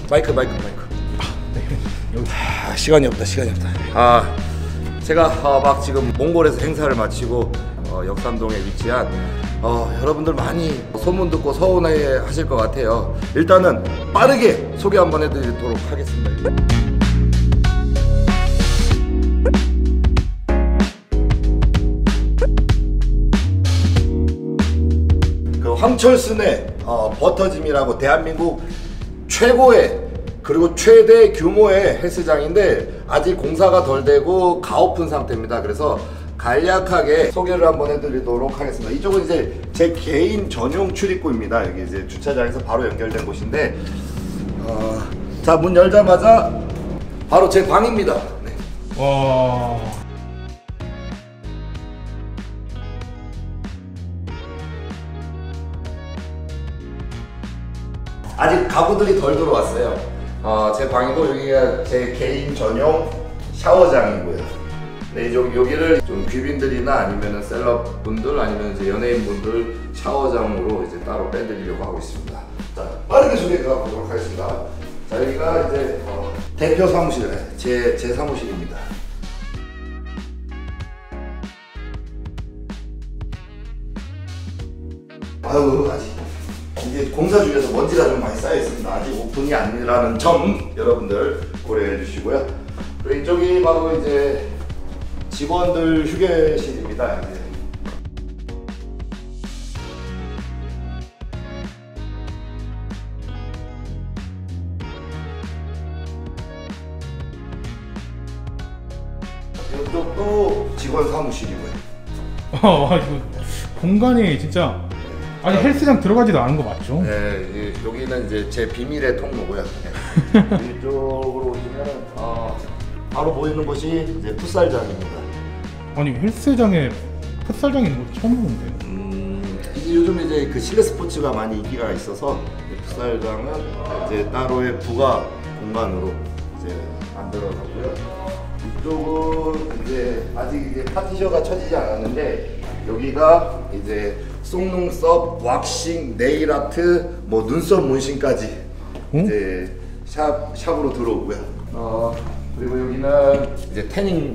마이크. 네. 시간이 없다. 제가 막 지금 몽골에서 행사를 마치고 역삼동에 위치한 여러분들 많이 소문 듣고 서운해 하실 것 같아요. 일단은 빠르게 소개 한번 해드리도록 하겠습니다. 그 황철순의 버터짐이라고 대한민국 최고의 그리고 최대 규모의 헬스장인데 아직 공사가 덜 되고 가오픈 상태입니다. 그래서 간략하게 소개를 한번 해드리도록 하겠습니다. 이쪽은 이제 제 개인 전용 출입구입니다. 여기 이제 주차장에서 바로 연결된 곳인데 자, 문 열자마자 바로 제 방입니다. 네. 와. 아직 가구들이 덜 들어왔어요. 제 방이고 여기가 제 개인 전용 샤워장이고요. 네, 여기를 좀 귀빈들이나 아니면 셀럽분들 아니면 이제 연예인분들 샤워장으로 이제 따로 빼드리려고 하고 있습니다. 자, 빠르게 소개가 보도록 하겠습니다. 자, 여기가 이제 대표 사무실, 제 사무실입니다. 아유, 아직 이제 공사 중에서 먼지가 좀 많이 쌓여 있습니다. 아직 오픈이 아니라는 점 여러분들 고려해 주시고요. 그리고 이쪽이 바로 이제 직원들 휴게실입니다. 이제. 이쪽도 직원 사무실이고요. 이거 공간이 진짜 아니 헬스장 들어가지도 않은 거 맞죠? 네, 여기는 이제 제 비밀의 통로고요. 이쪽으로 오시면 바로 보이는 곳이 이제 풋살장입니다. 아니 헬스장에 풋살장이 있는 거 처음 보는데. 요즘 이제 그 실내 스포츠가 많이 인기가 있어서 풋살장은 이제 따로의 부가 공간으로 이제 만들어졌고요. 이쪽은 이제 아직 이제 파티셔가 쳐지지 않았는데 여기가 이제 속눈썹, 왁싱, 네일 아트, 뭐 눈썹 문신까지 이제 샵으로 들어오고요. 그리고 여기는 이제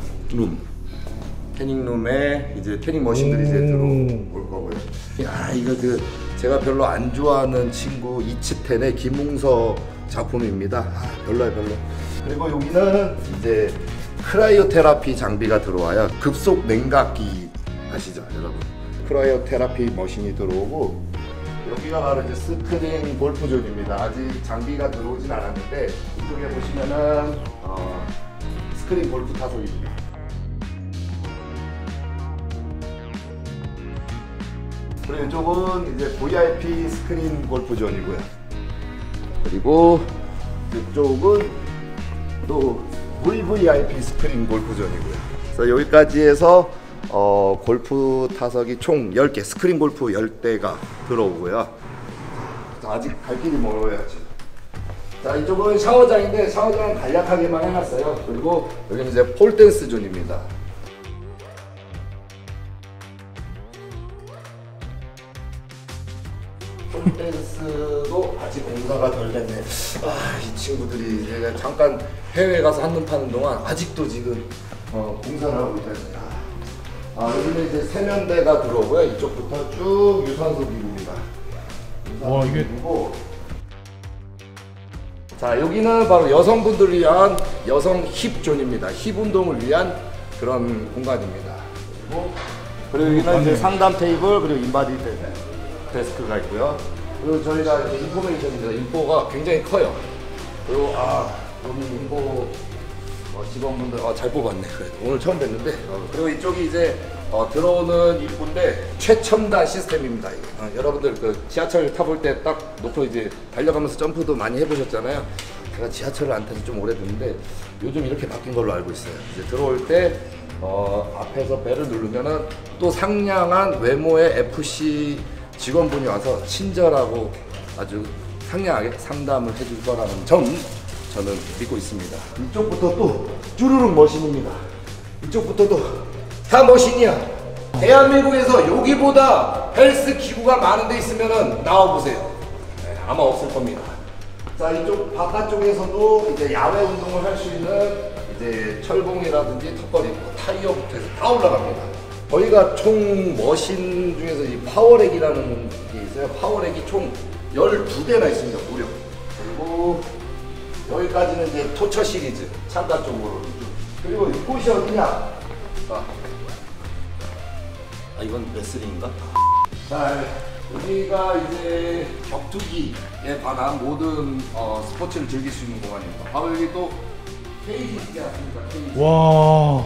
태닝룸에 이제 태닝 머신들이 이제 들어올 거고요. 야, 이거 제가 별로 안 좋아하는 친구 이치텐의 김웅서 작품입니다. 별로야. 그리고 여기는 이제 크라이오 테라피 장비가 들어와요. 급속 냉각기 아시죠, 여러분? 크라이오 테라피 머신이 들어오고 여기가 바로 이제 스크린 골프존입니다. 아직 장비가 들어오진 않았는데 이쪽에 보시면은 스크린 골프 타석입니다. 그리고 이쪽은 이제 VIP 스크린 골프존이고요. 그리고 이쪽은 또 VVIP 스크린 골프존이고요. 그래서 여기까지 해서 골프 타석이 총 10개, 스크린 골프 10대가 들어오고요. 아직 갈 길이 멀어요. 자, 이쪽은 샤워장인데 샤워장은 간략하게만 해놨어요. 그리고 여기는 이제 폴댄스 존입니다. 폴댄스도 아직 공사가 덜 됐네. 이 친구들이 제가 잠깐 해외에 가서 한눈 파는 동안 아직도 지금 공사를 하고 있다니까. 여기는 이제 세면대가 들어오고요. 이쪽부터 쭉 유산소 기구입니다. 와, 이게 자, 여기는 바로 여성분들을 위한 여성 힙존입니다. 힙 운동을 위한 그런 공간입니다. 그리고 여기는 이제 상담 테이블 그리고 인바디 데스크가 있고요. 그리고 저희가 이제 인포메이션입니다. 인포가 굉장히 커요. 그리고 여기 인포 직원분들 잘 뽑았네. 그래도 오늘 처음 뵀는데 그리고 이쪽이 이제 들어오는 입구인데 최첨단 시스템입니다. 여러분들 그 지하철 타볼 때 딱 놓고 이제 달려가면서 점프도 많이 해보셨잖아요. 제가 지하철을 안 타서 좀 오래됐는데 요즘 이렇게 바뀐 걸로 알고 있어요. 이제 들어올 때 앞에서 벨을 누르면은 또 상냥한 외모의 FC 직원분이 와서 친절하고 아주 상냥하게 상담을 해줄 거라는 점 저는 믿고 있습니다. 이쪽부터 또 쭈루룩 머신입니다. 이쪽부터 또 다 머신이야. 대한민국에서 여기보다 헬스 기구가 많은 데 있으면 나와보세요. 아마 없을 겁니다. 자, 이쪽 바깥쪽에서도 이제 야외 운동을 할 수 있는 이제 철봉이라든지 턱걸이, 타이어부터 해서 다 올라갑니다. 저희가 총 머신 중에서 이 파워렉이라는 게 있어요. 파워렉이 총 12대나 있습니다, 무려. 그리고 여기까지는 이제 토처 시리즈, 창가 쪽으로. 그리고 이곳이 어디냐? 이건 레슬링인가? 자, 여기가 이제 격투기에 관한 모든 스포츠를 즐길 수 있는 공간입니다. 바로 여기 또 케이지 있지 않습니까? 케이지. 와.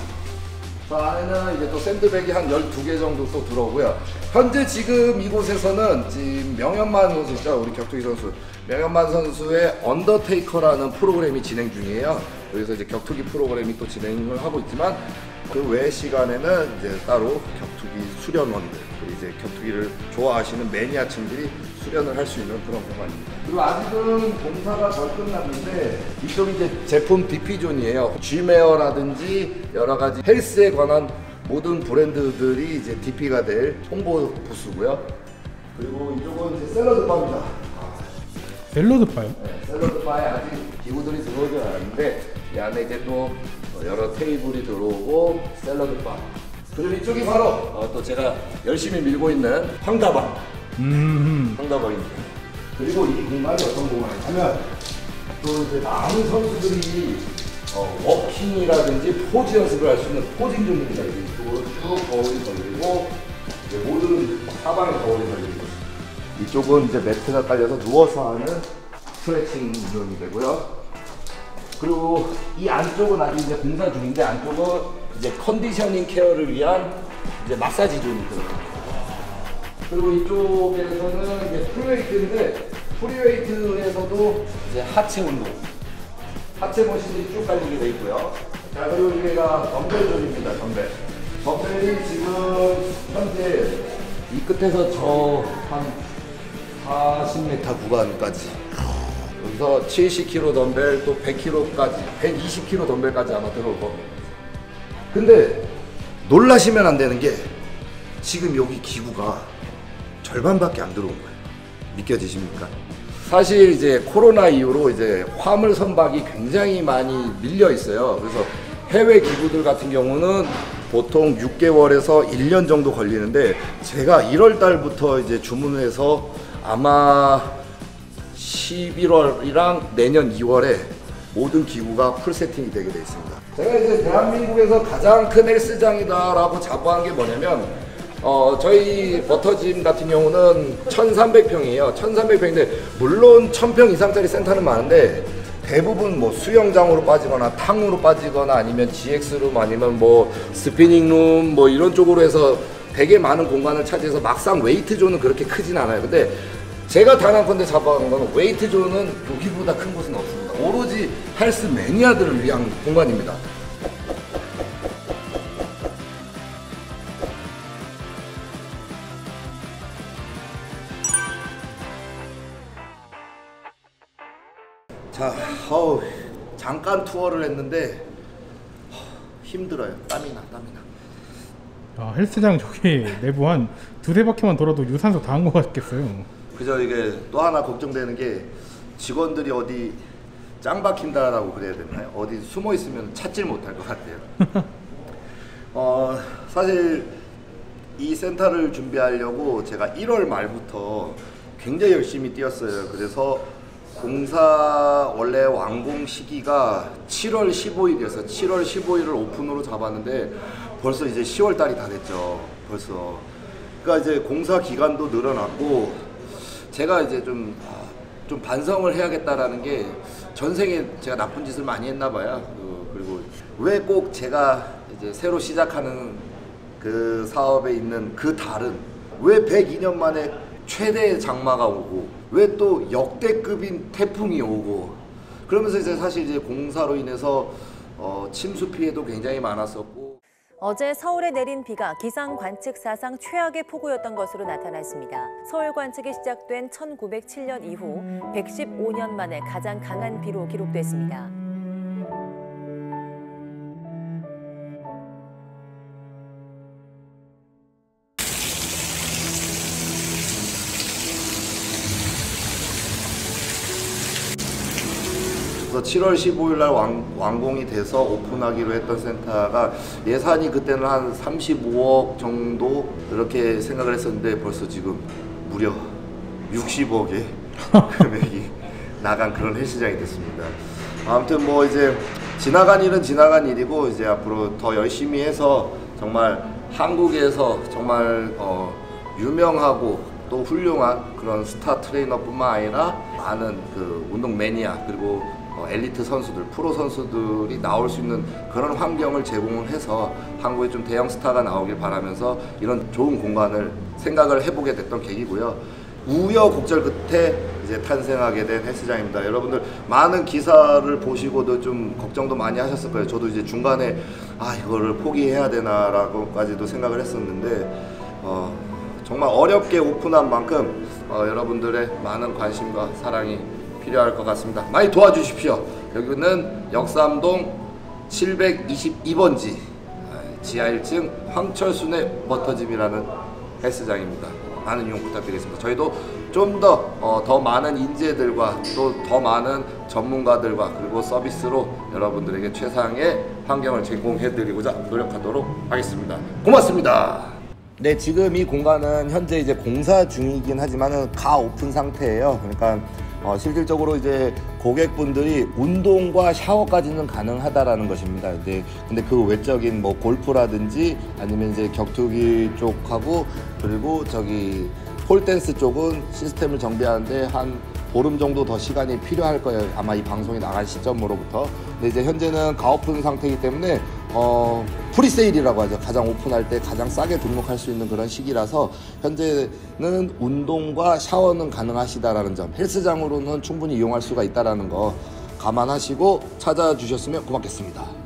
자, 안에는 이제 또 샌드백이 한 12개 정도 또 들어오고요. 현재 지금 이곳에서는 지금 명현만 선수 있죠? 우리 격투기 선수. 명현만 선수의 언더테이커라는 프로그램이 진행 중이에요. 여기서 이제 격투기 프로그램이 또 진행을 하고 있지만 그 외 시간에는 이제 따로 격투기 수련원들, 그리고 이제 격투기를 좋아하시는 매니아층들이 수련을 할 수 있는 그런 공간입니다. 그리고 아직은 공사가 덜 끝났는데 이쪽이 이제 제품 DP존이에요. G메어라든지 여러 가지 헬스에 관한 모든 브랜드들이 이제 DP가 될 홍보 부스고요. 그리고 이쪽은 이제 샐러드 바입니다. 샐러드 바요? 네, 샐러드 바에 아직 기구들이 들어오지 않았는데 이 안에 이제 또 여러 테이블이 들어오고 샐러드 바. 그리고 이쪽이 바로 또 제가 열심히 밀고 있는 황다방. 황다방입니다. 그리고 이 공간이 어떤 공간이냐면 또 이제 많은 선수들이 워킹이라든지 포즈 연습을 할 수 있는 포징 존입니다. 이쪽으로 쭉 거울이 걸리고 이제 모든 사방에 거울이 걸리고 이쪽은 이제 매트가 깔려서 누워서 하는 스트레칭 존이 되고요. 그리고 이 안쪽은 아직 이제 공사 중인데 안쪽은 이제 컨디셔닝 케어를 위한 이제 마사지 존이 들어요. 그리고 이쪽에서는 이제 프리웨이트인데 프리웨이트에서도 이제 하체 운동, 하체 머신이 쭉 깔리게 돼 있고요. 자, 그리고 여기가 덤벨 존입니다. 덤벨이 지금 현재 이 끝에서 저 한 40m 구간까지 여기서 70kg 덤벨 또 100kg까지 120kg 덤벨까지 아마 들어올 겁니다. 근데 놀라시면 안 되는 게 지금 여기 기구가 절반밖에 안 들어온 거예요. 믿겨지십니까? 사실 이제 코로나 이후로 이제 화물 선박이 굉장히 많이 밀려 있어요. 그래서 해외 기구들 같은 경우는 보통 6개월에서 1년 정도 걸리는데 제가 1월 달부터 이제 주문을 해서 아마 11월이랑 내년 2월에 모든 기구가 풀 세팅이 되게 되어 있습니다. 제가 이제 대한민국에서 가장 큰 헬스장이다라고 자부한 게 뭐냐면 저희 버터짐 같은 경우는 1300평이에요. 1300평인데 물론 1000평 이상짜리 센터는 많은데 대부분 뭐 수영장으로 빠지거나 탕으로 빠지거나 아니면 GX룸 아니면 뭐 스피닝룸 뭐 이런 쪽으로 해서 되게 많은 공간을 차지해서 막상 웨이트 존은 그렇게 크진 않아요. 근데 제가 단한컨대 잡아간 거는 웨이트 존은 여기보다 큰 곳은 없습니다. 오로지 헬스 매니아들을 위한 공간입니다. 자, 잠깐 투어를 했는데 힘들어요. 땀이 나. 헬스장 저기 내부 한 두세 바퀴만 돌아도 유산소 다 한 것 같겠어요. 그죠. 이게 또 하나 걱정되는 게 직원들이 어디 짱 박힌다라고 그래야 되나요? 어디 숨어 있으면 찾질 못할 것 같아요. 사실 이 센터를 준비하려고 제가 1월 말부터 굉장히 열심히 뛰었어요. 그래서 공사 원래 완공 시기가 7월 15일이어서 7월 15일을 오픈으로 잡았는데 벌써 이제 10월 달이 다 됐죠. 벌써. 그러니까 이제 공사 기간도 늘어났고 제가 이제 좀 반성을 해야겠다라는 게 전생에 제가 나쁜 짓을 많이 했나 봐요. 그리고 왜 꼭 제가 이제 새로 시작하는 그 사업에 있는 그 달은 왜 102년 만에 최대의 장마가 오고 왜 또 역대급인 태풍이 오고 그러면서 이제 사실 이제 공사로 인해서 침수 피해도 굉장히 많았었고 어제 서울에 내린 비가 기상 관측 사상 최악의 폭우였던 것으로 나타났습니다. 서울 관측이 시작된 1907년 이후 115년 만에 가장 강한 비로 기록됐습니다. 그래서 7월 15일 날 완공이 돼서 오픈하기로 했던 센터가 예산이 그때는 한 35억 정도 이렇게 생각을 했었는데 벌써 지금 무려 60억의 금액이 나간 그런 헬스장이 됐습니다. 아무튼 뭐 이제 지나간 일은 지나간 일이고 이제 앞으로 더 열심히 해서 정말 한국에서 정말 유명하고 또 훌륭한 그런 스타 트레이너뿐만 아니라 많은 그 운동 매니아 그리고 엘리트 선수들, 프로 선수들이 나올 수 있는 그런 환경을 제공을 해서 한국에 좀 대형 스타가 나오길 바라면서 이런 좋은 공간을 생각을 해보게 됐던 계기고요. 우여곡절 끝에 이제 탄생하게 된 헬스장입니다. 여러분들 많은 기사를 보시고도 좀 걱정도 많이 하셨을 거예요. 저도 이제 중간에 이거를 포기해야 되나라고까지도 생각을 했었는데 정말 어렵게 오픈한 만큼 여러분들의 많은 관심과 사랑이 필요할 것 같습니다. 많이 도와주십시오. 여기는 역삼동 722번지 지하 1층 황철순의 버터짐이라는 헬스장입니다. 많은 이용 부탁드리겠습니다. 저희도 좀 더 많은 인재들과 또 더 많은 전문가들과 그리고 서비스로 여러분들에게 최상의 환경을 제공해드리고자 노력하도록 하겠습니다. 고맙습니다. 네, 지금 이 공간은 현재 이제 공사 중이긴 하지만은 가 오픈 상태예요. 그러니까 실질적으로 이제 고객분들이 운동과 샤워까지는 가능하다라는 것입니다. 근데 그 외적인 뭐 골프라든지 아니면 이제 격투기 쪽하고 그리고 저기 폴댄스 쪽은 시스템을 정비하는데 한 보름 정도 더 시간이 필요할 거예요. 아마 이 방송이 나간 시점으로부터. 근데 이제 현재는 가오픈 상태이기 때문에 프리세일이라고 하죠. 가장 오픈할 때 가장 싸게 등록할 수 있는 그런 시기라서 현재는 운동과 샤워는 가능하시다라는 점, 헬스장으로는 충분히 이용할 수가 있다라는 거 감안하시고 찾아주셨으면 고맙겠습니다.